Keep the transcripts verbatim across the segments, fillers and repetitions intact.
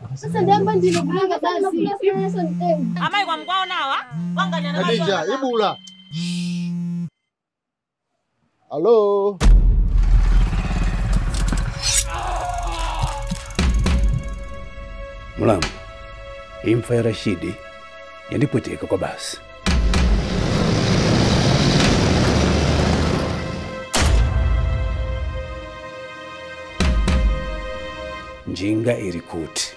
Sasa ndamba ndino kulanga basi. Amai kwa mkwao nawa? Wanga nyana macho. Adija, ibula. Hello. Mulamu, imfa ya Rashidi yandipweteka kwa basi. Njinga irikuti.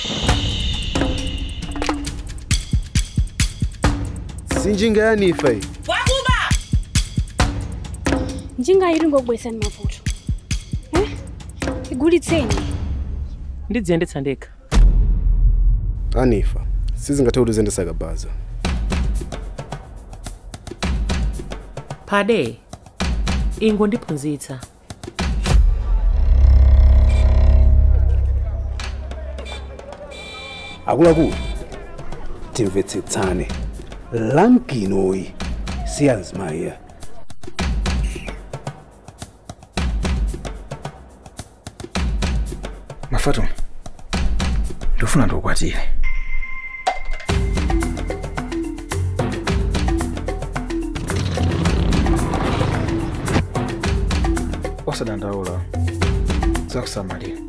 Sinjinga ya Anifa. Wakuba! Njinga iri ngogwesani mavuto. Eh? Igulitseni. Ndidziyendetsa ndekha. Anifa, sizingathe uzendesa kabaza. Phade, ingo ndiphunzitsa. Akulaku timvetsetsane lamkinoyi siyazimaya. Mafato, ndofuna ndokwatire. Osadandaula zakusamalira.